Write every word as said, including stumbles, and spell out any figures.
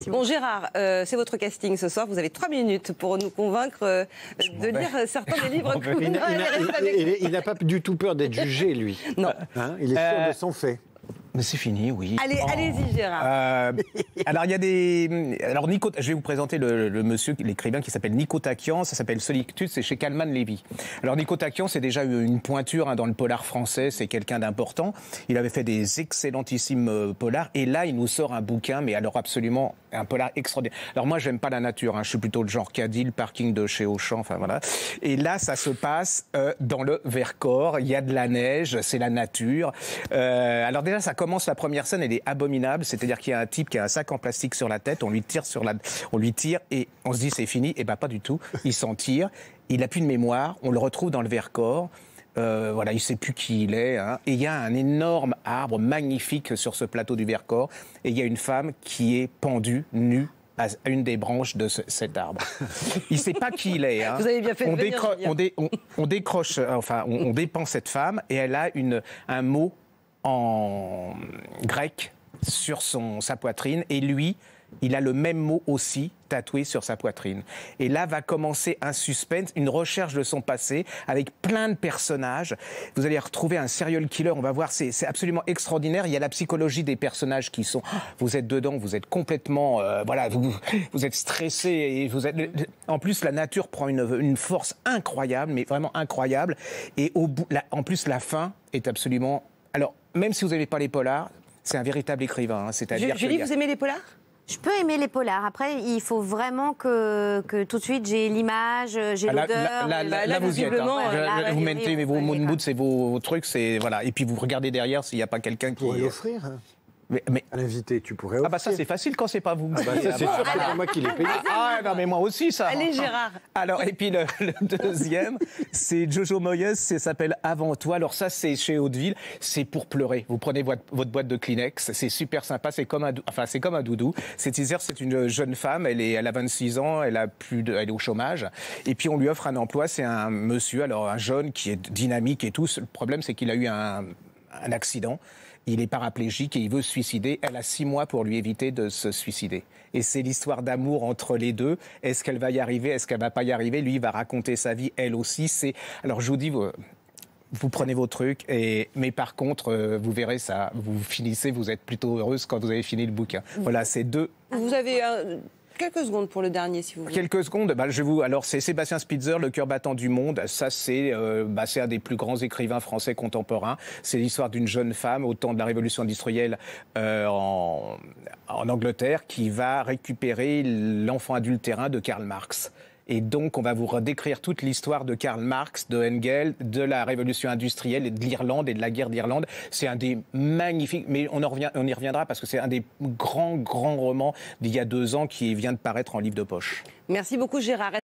Merci beaucoup. Bon, Gérard, euh, c'est votre casting ce soir. Vous avez trois minutes pour nous convaincre euh, de lire certains des livres que vous Il, il, il, il n'a pas du tout peur d'être jugé, lui. Non. Hein, il est sûr Euh, de son fait. Mais c'est fini, oui. Allez, Oh. allez-y, Gérard. Euh, alors, il y a des... Alors, Nico... je vais vous présenter le, le monsieur, l'écrivain qui s'appelle Nico Takian. Ça s'appelle Solitude, c'est chez Kalman Levy. Alors, Nico Takian, c'est déjà une pointure hein, dans le polar français. C'est quelqu'un d'important. Il avait fait des excellentissimes euh, polars. Et là, il nous sort un bouquin, mais alors absolument un polar extraordinaire. Alors, moi, j'aime pas la nature. Hein. Je suis plutôt le genre caddie, le parking de chez Auchan. Enfin, voilà. Et là, ça se passe euh, dans le Vercors. Il y a de la neige, c'est la nature. Euh, alors, déjà, ça commence la première scène, elle est abominable, c'est-à-dire qu'il y a un type qui a un sac en plastique sur la tête, on lui tire sur la, on lui tire et on se dit c'est fini, et ben pas du tout, il s'en tire, il a plus de mémoire, on le retrouve dans le Vercors, euh, voilà, il sait plus qui il est, hein, et il y a un énorme arbre magnifique sur ce plateau du Vercors, et il y a une femme qui est pendue, nue, à une des branches de ce, cet arbre. Il ne sait pas qui il est. Hein. Vous avez bien fait de on, venir, décro Julien. on, dé on, on décroche, euh, enfin, on, on dépeint cette femme, et elle a une, un mot en grec sur son, sa poitrine, et lui, il a le même mot aussi tatoué sur sa poitrine. Et là va commencer un suspense, une recherche de son passé, avec plein de personnages. Vous allez retrouver un serial killer, on va voir, c'est absolument extraordinaire. Il y a la psychologie des personnages qui sont... Vous êtes dedans, vous êtes complètement... Euh, voilà, vous, vous êtes stressé, et vous êtes... En plus, la nature prend une, une force incroyable, mais vraiment incroyable. Et au bout, la, en plus, la fin est absolument... Alors, même si vous n'aimez pas les polars, c'est un véritable écrivain. Hein, c'est-à-dire Julie, que vous aimez les polars? Je peux aimer les polars. Après, il faut vraiment que, que tout de suite j'ai l'image, j'ai Ah, là, l'odeur. là, là, et- là, là, là, vous y êtes. visiblement, Hein. euh, Je- là, vous oui, mettez oui, vos vous mood allez mood, c'est vos, vos trucs, c'est voilà. Et puis vous regardez derrière s'il n'y a pas quelqu'un Tu qui. pourrais l'offrir hein, Mais, mais- à l'invité, tu pourrais ah offrir. bah ça c'est facile quand c'est pas vous. Ah bah, ça, c'est sûr, c'est pas moi qui l'ai payé. Ah non mais moi aussi ça. Allez, Gérard. Alors et puis le, le deuxième, c'est Jojo Moyes, ça s'appelle Avant toi. Alors ça c'est chez Hauteville, c'est pour pleurer. Vous prenez votre, votre boîte de Kleenex, c'est super sympa, c'est comme un, dou- enfin c'est comme un doudou. C'est teaser, c'est une jeune femme, elle est, elle a vingt-six ans, elle a plus de, elle est au chômage. Et puis on lui offre un emploi, c'est un monsieur, alors un jeune qui est dynamique et tout. Le problème c'est qu'il a eu un, un accident. Il est paraplégique et il veut se suicider. Elle a six mois pour lui éviter de se suicider. Et c'est l'histoire d'amour entre les deux. Est-ce qu'elle va y arriver? Est-ce qu'elle va pas y arriver? Lui, il va raconter sa vie, elle aussi. C'est alors je vous dis, vous, vous prenez vos trucs. Et mais par contre, euh, vous verrez ça. Vous finissez, vous êtes plutôt heureuse quand vous avez fini le bouquin. Voilà, c'est deux. Vous avez euh, quelques secondes pour le dernier, si vous voulez. Quelques secondes. Bah, je vais vous. Alors, c'est Sébastien Spitzer, Le cœur battant du monde. Ça, c'est euh, bah, c'est un des plus grands écrivains français contemporains. C'est l'histoire d'une jeune femme au temps de la Révolution industrielle euh, en, en Angleterre qui va récupérer l'enfant adultérin de Karl Marx. Et donc, on va vous redécrire toute l'histoire de Karl Marx, de Engels, de la révolution industrielle et de l'Irlande et de la guerre d'Irlande. C'est un des magnifiques, mais on, en revient, on y reviendra parce que c'est un des grands, grands romans d'il y a deux ans qui vient de paraître en livre de poche. Merci beaucoup, Gérard.